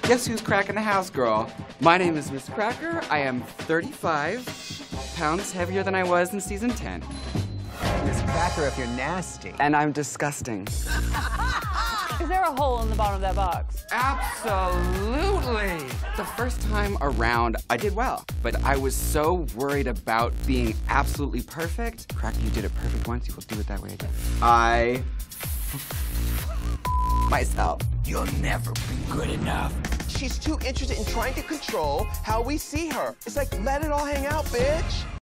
Guess who's cracking the house, girl? My name is Miss Cracker. I am 35 pounds heavier than I was in season 10. Miss Cracker, if you're nasty. And I'm disgusting. Is there a hole in the bottom of that box? Absolutely. The first time around, I did well, but I was so worried about being absolutely perfect. Cracker, you did it perfect once, you will do it that way again. I myself. You'll never be good enough. She's too interested in trying to control how we see her. It's like, let it all hang out, bitch.